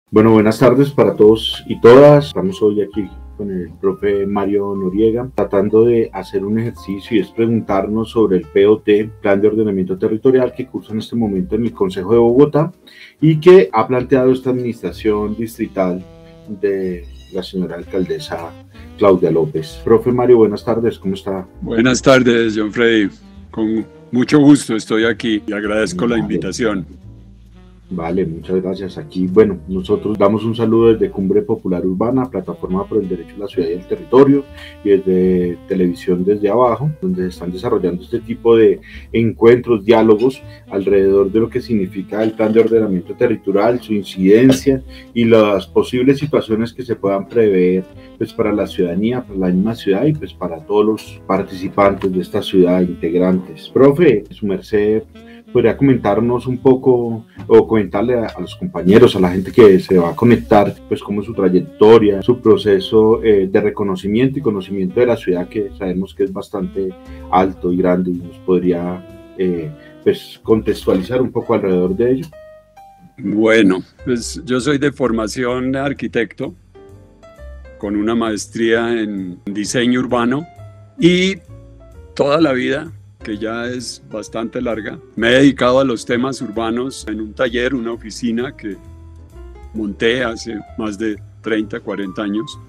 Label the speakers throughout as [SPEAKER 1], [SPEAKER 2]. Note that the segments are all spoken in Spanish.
[SPEAKER 1] Bueno, buenas tardes para todos y todas. Estamos hoy aquí con el profe Mario Noriega, tratando de hacer un ejercicio y es preguntarnos sobre el POT, Plan de Ordenamiento Territorial, que cursa en este momento en el Consejo de Bogotá y que ha planteado esta administración distrital de la señora alcaldesa Claudia López. Profe Mario, buenas tardes, ¿cómo está?
[SPEAKER 2] Buenas tardes, John Freddy. Con mucho gusto estoy aquí y agradezco la invitación.
[SPEAKER 1] Vale, muchas gracias. Aquí, bueno, nosotros damos un saludo desde Cumbre Popular Urbana, Plataforma por el Derecho a la Ciudad y el Territorio, y desde Televisión Desde Abajo, donde se están desarrollando este tipo de encuentros, diálogos alrededor de lo que significa el plan de ordenamiento territorial, su incidencia y las posibles situaciones que se puedan prever pues para la ciudadanía, para la misma ciudad y pues para todos los participantes de esta ciudad, integrantes. Profe, su merced, ¿podría comentarnos un poco o comentarle a los compañeros, a la gente que se va a conectar, pues cómo es su trayectoria, su proceso de reconocimiento y conocimiento de la ciudad, que sabemos que es bastante alto y grande, y nos podría pues contextualizar un poco alrededor de ello?
[SPEAKER 2] Bueno, pues yo soy de formación arquitecto, con una maestría en diseño urbano y toda la vida, que ya es bastante larga, me he dedicado a los temas urbanos en un taller, una oficina que monté hace más de 30, 40 años.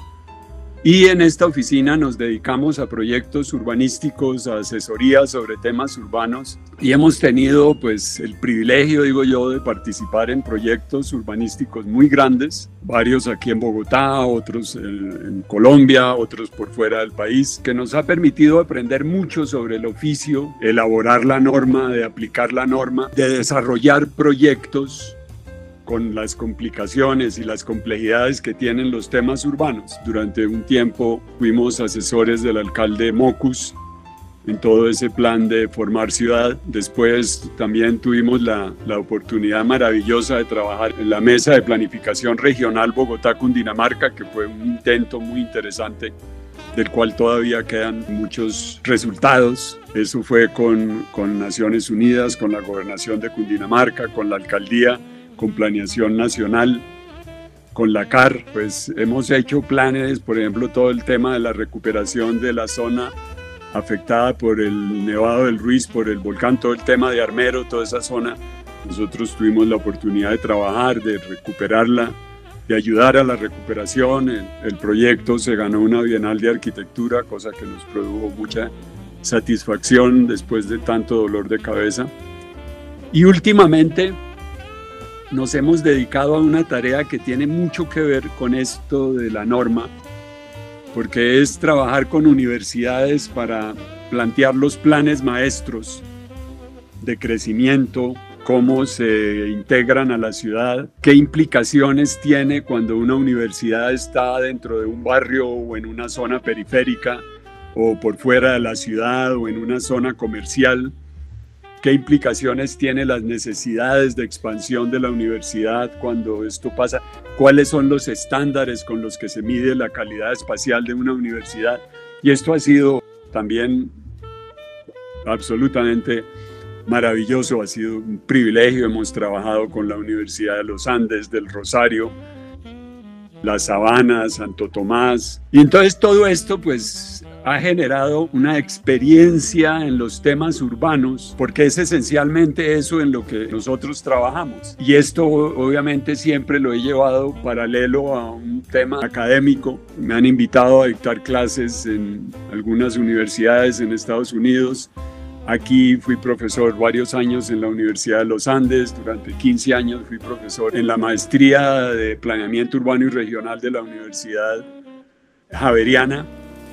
[SPEAKER 2] Y en esta oficina nos dedicamos a proyectos urbanísticos, a asesorías sobre temas urbanos y hemos tenido pues el privilegio, digo yo, de participar en proyectos urbanísticos muy grandes, varios aquí en Bogotá, otros en Colombia, otros por fuera del país, que nos ha permitido aprender mucho sobre el oficio, elaborar la norma, de aplicar la norma, de desarrollar proyectos con las complicaciones y las complejidades que tienen los temas urbanos. Durante un tiempo fuimos asesores del alcalde Mocus en todo ese plan de formar ciudad. Después también tuvimos la oportunidad maravillosa de trabajar en la mesa de planificación regional Bogotá-Cundinamarca, que fue un intento muy interesante, del cual todavía quedan muchos resultados. Eso fue con Naciones Unidas, con la gobernación de Cundinamarca, con la alcaldía, con Planeación Nacional, con la CAR, pues hemos hecho planes, por ejemplo, todo el tema de la recuperación de la zona afectada por el Nevado del Ruiz, por el volcán, todo el tema de Armero, toda esa zona. Nosotros tuvimos la oportunidad de trabajar, de recuperarla, de ayudar a la recuperación. El proyecto se ganó una Bienal de Arquitectura, cosa que nos produjo mucha satisfacción después de tanto dolor de cabeza. Y últimamente nos hemos dedicado a una tarea que tiene mucho que ver con esto de la norma, porque es trabajar con universidades para plantear los planes maestros de crecimiento, cómo se integran a la ciudad, qué implicaciones tiene cuando una universidad está dentro de un barrio o en una zona periférica o por fuera de la ciudad o en una zona comercial. ¿Qué implicaciones tienen las necesidades de expansión de la universidad cuando esto pasa? ¿Cuáles son los estándares con los que se mide la calidad espacial de una universidad? Y esto ha sido también absolutamente maravilloso, ha sido un privilegio. Hemos trabajado con la Universidad de los Andes, del Rosario, La Sabana, Santo Tomás. Y entonces todo esto pues ha generado una experiencia en los temas urbanos, porque es esencialmente eso en lo que nosotros trabajamos. Y esto obviamente siempre lo he llevado paralelo a un tema académico. Me han invitado a dictar clases en algunas universidades en Estados Unidos. Aquí fui profesor varios años en la Universidad de los Andes, durante 15 años fui profesor en la maestría de Planeamiento Urbano y Regional de la Universidad Javeriana.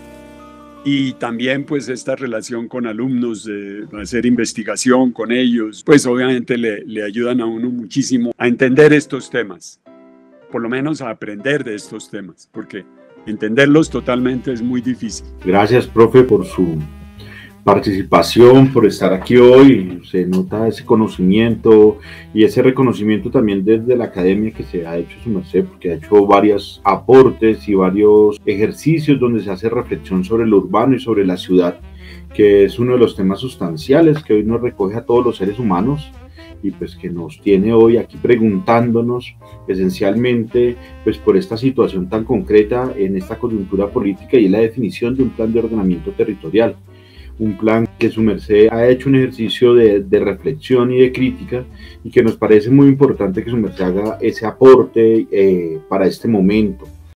[SPEAKER 2] Y también pues esta relación con alumnos, de hacer investigación con ellos, pues obviamente le ayudan a uno muchísimo a entender estos temas, por lo menos a aprender de estos temas, porque entenderlos totalmente es muy difícil.
[SPEAKER 1] Gracias, profe, por su participación, por estar aquí hoy. Se nota ese conocimiento y ese reconocimiento también desde la academia que se ha hecho su merced, porque ha hecho varios aportes y varios ejercicios donde se hace reflexión sobre lo urbano y sobre la ciudad, que es uno de los temas sustanciales que hoy nos recoge a todos los seres humanos y pues que nos tiene hoy aquí preguntándonos esencialmente pues por esta situación tan concreta en esta coyuntura política y la definición de un plan de ordenamiento territorial. Un plan que su merced ha hecho un ejercicio de reflexión y de crítica, y que nos parece muy importante que su merced haga ese aporte para este momento.